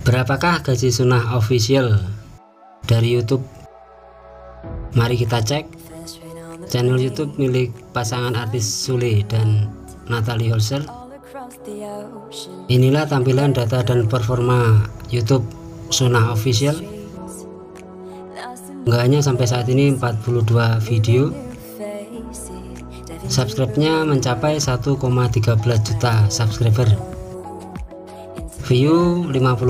Berapakah gaji Sunnah official dari YouTube? Mari kita cek. Channel YouTube milik pasangan artis Sule dan Natalie Holzer. Inilah tampilan data dan performa YouTube Sunnah official. Enggak hanya sampai saat ini 42 video. Subscribe-nya mencapai 1,13 juta subscriber. View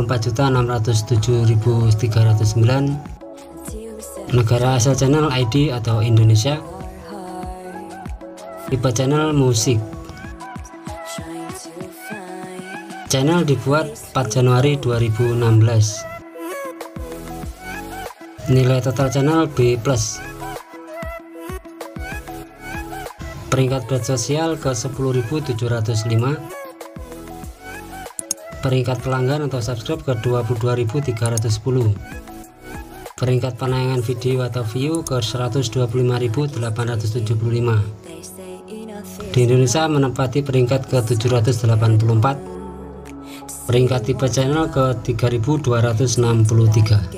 54.607.309. Negara asal channel ID atau Indonesia. Tipe channel musik. Channel dibuat 4 Januari 2016. Nilai total channel B+. Peringkat berat sosial ke 10.705. Peringkat pelanggan atau subscribe ke 22.310. Peringkat penayangan video atau view ke 125.875. Di Indonesia menempati peringkat ke 784. Peringkat tipe channel ke 3263.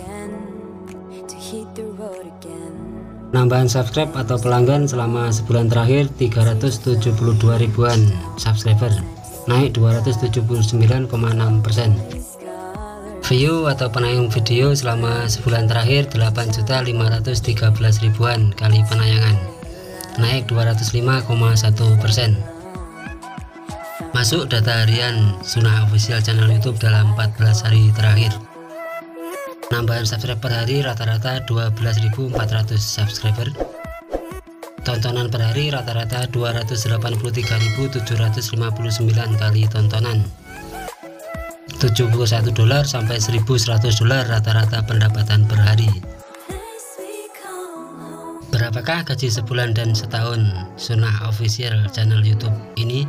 Nambahan subscribe atau pelanggan selama sebulan terakhir 372 ribuan subscriber, naik 279,6%. View atau penayangan video selama sebulan terakhir 8.513 ribuan kali penayangan, naik 205,1%. Masuk data harian Sunnah official channel YouTube dalam 14 hari terakhir. Nambahan subscriber per hari rata-rata 12.400 subscriber. Tontonan per hari rata-rata 283.759 kali tontonan. $71 sampai $1.100 rata-rata pendapatan per hari. Berapakah gaji sebulan dan setahun Sunnah official channel YouTube ini?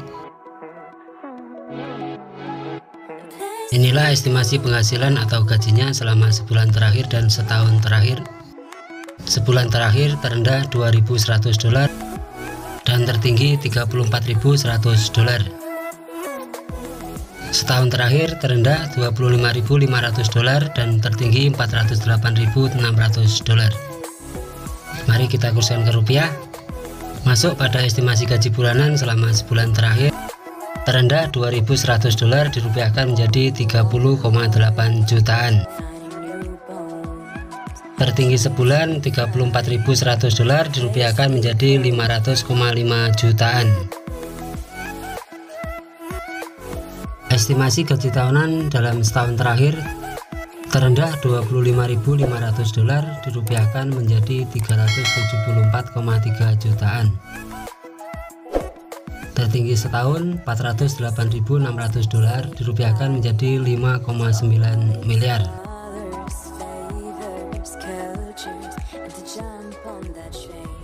Inilah estimasi penghasilan atau gajinya selama sebulan terakhir dan setahun terakhir. Sebulan terakhir terendah $2.100 dan tertinggi $34.100. Setahun terakhir terendah $25.500 dan tertinggi $408.600. Mari kita kurskan ke rupiah. Masuk pada estimasi gaji bulanan selama sebulan terakhir. Terendah $2.100 dirupiahkan menjadi 30,8 jutaan. Tertinggi sebulan $34.100 dirupiahkan menjadi 500,5 jutaan. Estimasi gaji tahunan dalam setahun terakhir. Terendah $25.500 dirupiahkan menjadi 374,3 jutaan. Tertinggi setahun $408.600 dirupiahkan menjadi 5,9 miliar.